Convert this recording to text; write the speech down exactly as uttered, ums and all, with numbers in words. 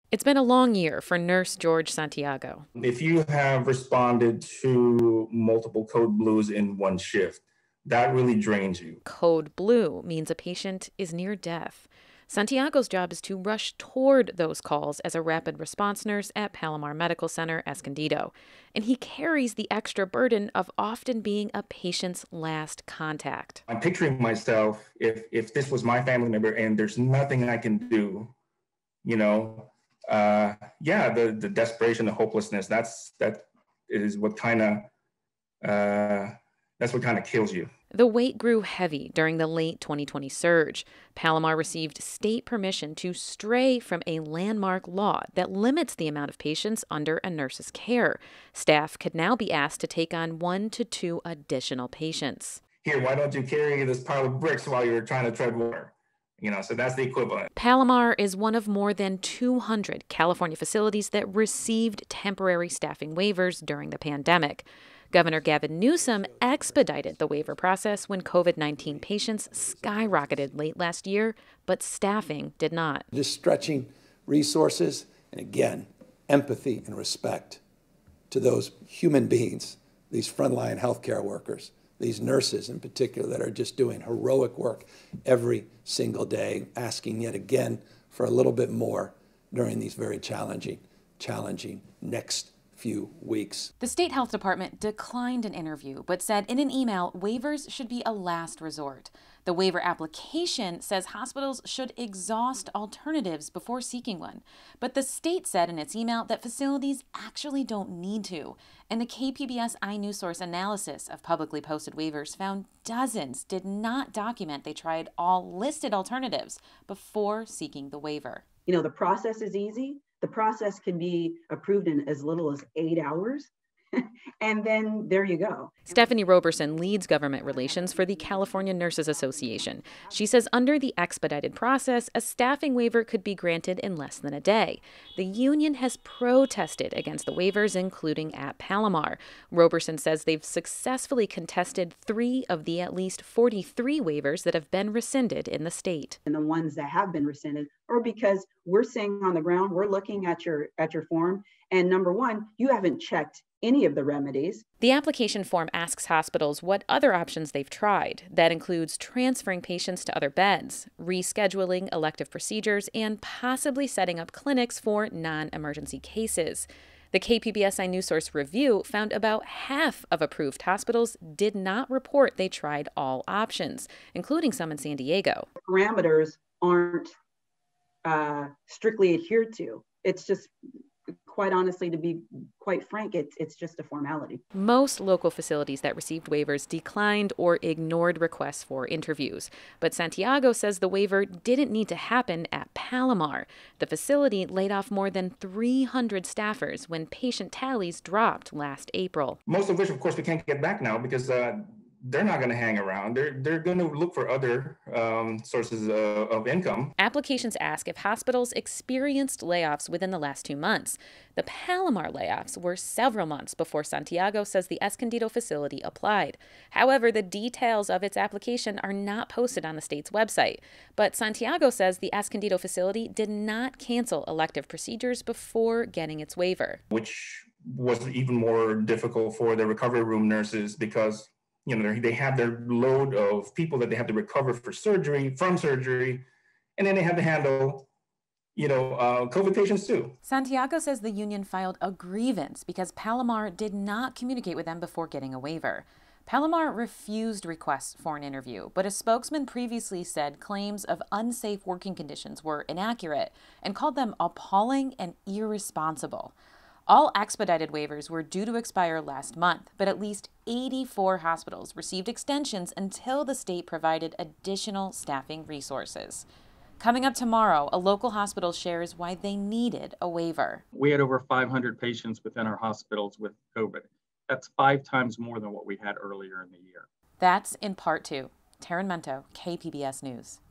It's been a long year for nurse George Santiago. If you have responded to multiple code blues in one shift, that really drains you. Code blue means a patient is near death. Santiago's job is to rush toward those calls as a rapid response nurse at Palomar Medical Center, Escondido. And he carries the extra burden of often being a patient's last contact. I'm picturing myself if, if this was my family member and there's nothing I can do, you know, uh, yeah, the, the desperation, the hopelessness, that's, that is what kind of, uh, that's what kind of kills you. The weight grew heavy during the late twenty twenty surge. Palomar received state permission to stray from a landmark law that limits the amount of patients under a nurse's care. Staff could now be asked to take on one to two additional patients. Here, why don't you carry this pile of bricks while you're trying to tread water? You know, so that's the equivalent. Palomar is one of more than two hundred California facilities that received temporary staffing waivers during the pandemic. Governor Gavin Newsom expedited the waiver process when COVID nineteen patients skyrocketed late last year, but staffing did not. Just stretching resources and, again, empathy and respect to those human beings, these frontline healthcare workers, these nurses in particular that are just doing heroic work every single day, asking yet again for a little bit more during these very challenging, challenging next few weeks. The state health department declined an interview, but said in an email waivers should be a last resort. The waiver application says hospitals should exhaust alternatives before seeking one. But the state said in its email that facilities actually don't need to. And the K P B S iNewsSource analysis of publicly posted waivers found dozens did not document they tried all listed alternatives before seeking the waiver. You know, the process is easy. The process can be approved in as little as eight hours. And then there you go. Stephanie Roberson leads government relations for the California Nurses Association. She says under the expedited process, a staffing waiver could be granted in less than a day. The union has protested against the waivers, including at Palomar. Roberson says they've successfully contested three of the at least forty-three waivers that have been rescinded in the state. And the ones that have been rescinded or because we're saying on the ground, we're looking at your at your form, and number one, you haven't checked any of the remedies. The application form asks hospitals what other options they've tried. That includes transferring patients to other beds, rescheduling elective procedures, and possibly setting up clinics for non-emergency cases. The K P B S iNewsSource review found about half of approved hospitals did not report they tried all options, including some in San Diego. Parameters aren't uh, strictly adhered to. It's just, quite honestly, to be quite frank, it's it's just a formality. Most local facilities that received waivers declined or ignored requests for interviews. But Santiago says the waiver didn't need to happen at Palomar. The facility laid off more than three hundred staffers when patient tallies dropped last April. Most of which, of course, we can't get back now because uh, they're not going to hang around. They're, they're going to look for other um, sources uh, of income. Applications ask if hospitals experienced layoffs within the last two months. The Palomar layoffs were several months before Santiago says the Escondido facility applied. However, the details of its application are not posted on the state's website. But Santiago says the Escondido facility did not cancel elective procedures before getting its waiver. Which was even more difficult for the recovery room nurses because you know, they have their load of people that they have to recover for surgery, from surgery, and then they have to handle, you know, uh, COVID patients too. Santiago says the union filed a grievance because Palomar did not communicate with them before getting a waiver. Palomar refused requests for an interview, but a spokesman previously said claims of unsafe working conditions were inaccurate and called them appalling and irresponsible. All expedited waivers were due to expire last month, but at least eighty-four hospitals received extensions until the state provided additional staffing resources. Coming up tomorrow, a local hospital shares why they needed a waiver. We had over five hundred patients within our hospitals with COVID. That's five times more than what we had earlier in the year. That's in part two. Tarryn Mento, K P B S News.